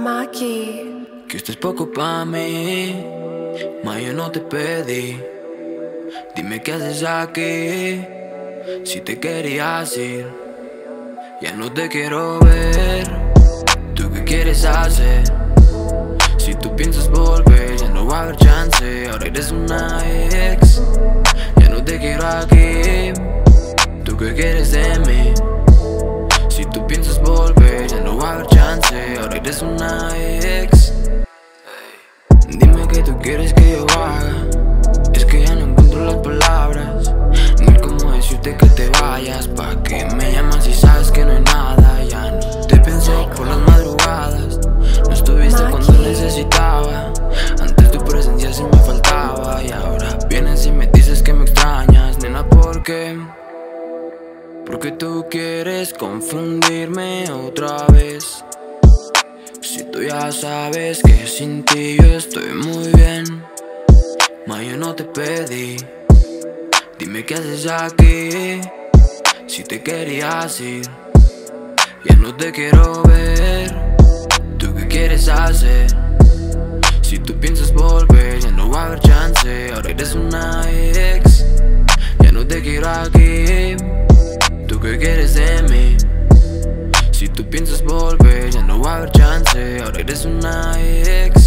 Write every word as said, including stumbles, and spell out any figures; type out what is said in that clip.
Maki. Que esto es poco pa' mí, ma yo no te pedí. Dime qué haces aquí, si te querías ir. Ya no te quiero ver, ¿tú qué quieres hacer? Si tú piensas volver, ya no va a haber chance. Ahora eres una ex, ya no te quiero aquí. ¿Tú qué quieres de mí? Si tú piensas volver, ya no va a haber chance. Ahora eres una ex. Dime qué tú quieres que yo haga. Es que ya no encuentro las palabras, ni cómo decirte que te vayas. Pa' que me llamas si sabes que no hay nada. Ya no te pensé por las madrugadas, no estuviste cuando necesitaba. Antes tu presencia sí me faltaba, y ahora vienes y me dices que me extrañas. Nena, ¿por qué? Porque tú quieres confundirme otra vez. Si tú ya sabes que sin ti yo estoy muy bien, ma yo no te pedí. Dime qué haces aquí, si te querías ir. Ya no te quiero ver, ¿tú qué quieres hacer? Si tú piensas volver, ya no va a haber chance. Ahora eres una ex, ya no te quiero aquí. ¿Tú qué quieres de mí? Si tú piensas volver, ya no va a haber chance. Ahora eres una ex.